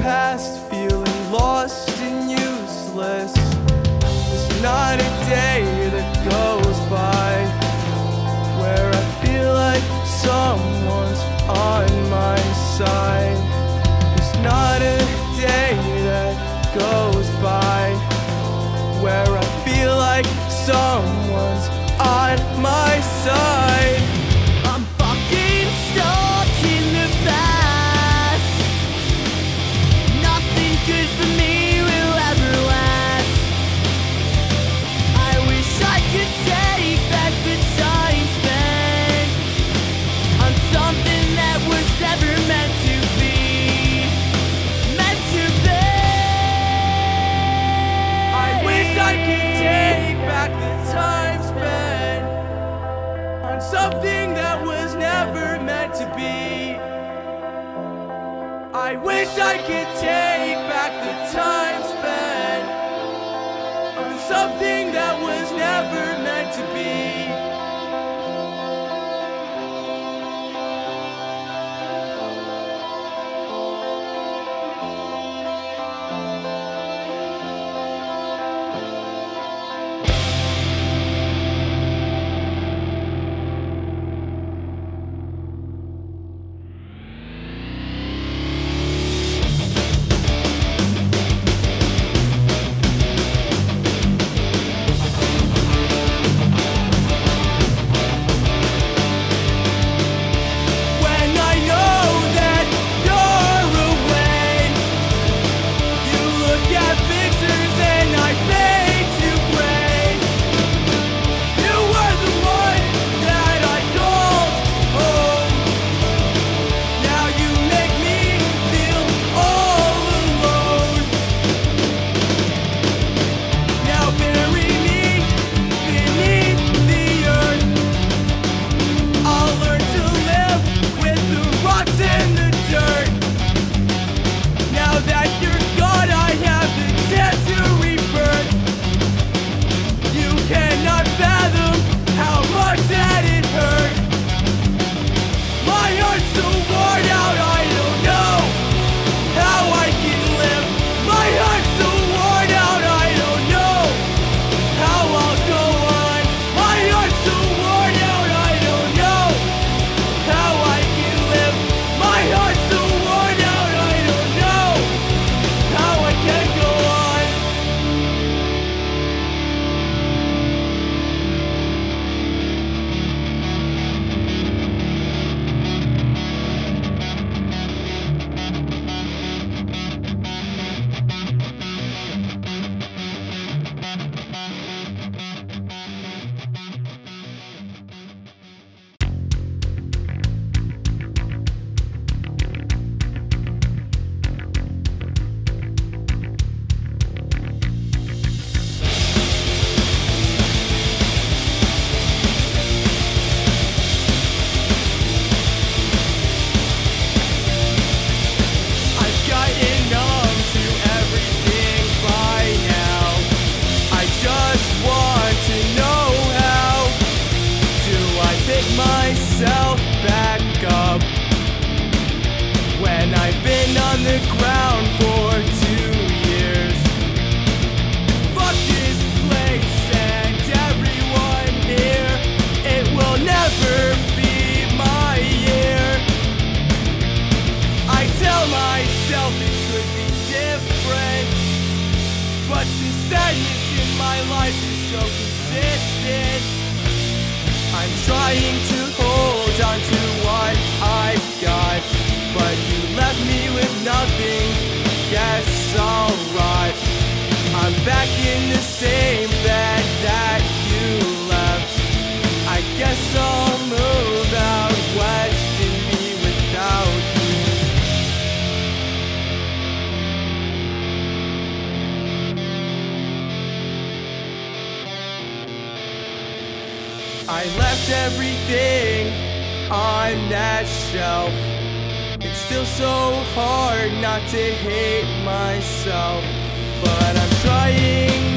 past, feeling lost and useless. There's not a day that goes by where I feel like someone's on my side. There's not a day that goes by where I feel like someone's on my side. I'm fucking stuck in the past. Nothing good for me will ever last. I wish I could take back the time spent on something that was never meant to be. Meant to be. I wish I could take back the time spent on something that was never meant to be. I wish I could take back the time spent on something that was never meant to be. I'm trying to hold on to what I've got, but you left me with nothing. Guess I'll rot. I'm back in the same bed that you left. I guess I'll move out west and be without you. I left everything on that shelf. It's still so hard not to hate myself, but I'm trying